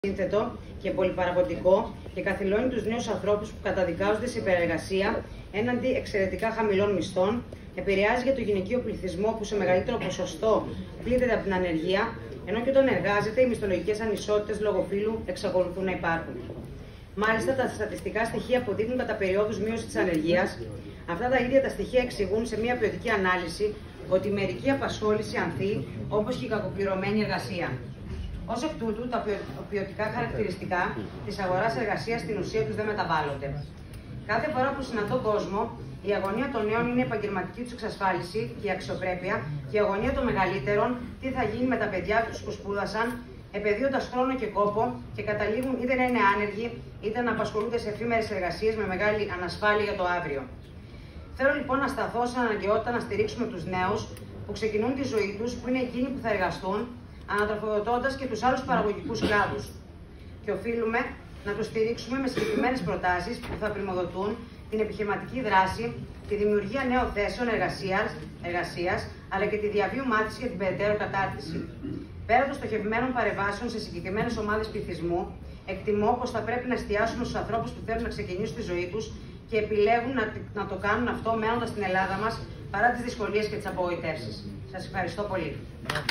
σύνθετο και πολυπαραγωγικό και καθυλώνει τους νέους ανθρώπους που καταδικάζονται σε υπερεργασία έναντι εξαιρετικά χαμηλών μισθών, επηρεάζει για το γυναικείο πληθυσμό που σε μεγαλύτερο ποσοστό πλήττεται από την ανεργία, ενώ και όταν εργάζεται οι μισθολογικές ανισότητες λόγω φύλου εξακολουθούν να υπάρχουν. Μάλιστα, τα στατιστικά στοιχεία αποδεικνύουν κατά περιόδους μείωση της ανεργίας. Αυτά τα ίδια τα στοιχεία εξηγούν σε μια ποιοτική ανάλυση ότι η μερική απασχόληση ανθεί, όπως και η κακοπληρωμένη εργασία. Ως εκ τούτου, τα ποιοτικά χαρακτηριστικά της αγοράς εργασίας στην ουσία τους δεν μεταβάλλονται. Κάθε φορά που συναντώ κόσμο, η αγωνία των νέων είναι η επαγγελματική τους εξασφάλιση και η αξιοπρέπεια, και η αγωνία των μεγαλύτερων τι θα γίνει με τα παιδιά τους που σπούδασαν, επενδύοντας χρόνο και κόπο και καταλήγουν είτε να είναι άνεργοι, είτε να απασχολούνται σε εφήμερες εργασίες με μεγάλη ανασφάλεια για το αύριο. Θέλω λοιπόν να σταθώ στην αναγκαιότητα να στηρίξουμε τους νέους που ξεκινούν τη ζωή τους, που είναι εκείνοι που θα εργαστούν, ανατροφοδοτώντας και τους άλλους παραγωγικούς κλάδους. Και οφείλουμε να τους στηρίξουμε με συγκεκριμένες προτάσεις που θα πριμοδοτούν την επιχειρηματική δράση, τη δημιουργία νέων θέσεων εργασίας, αλλά και τη διαβίου μάθηση για την περαιτέρω κατάρτιση. Πέρα των στοχευμένων παρεμβάσεων σε συγκεκριμένες ομάδες πληθυσμού, εκτιμώ πως θα πρέπει να εστιάσουμε στους ανθρώπους που θέλουν να ξεκινήσουν τη ζωή τους και επιλέγουν να το κάνουν αυτό μένοντας στην Ελλάδα μας παρά τις δυσκολίες και τις απογοητεύσεις. Σας ευχαριστώ πολύ.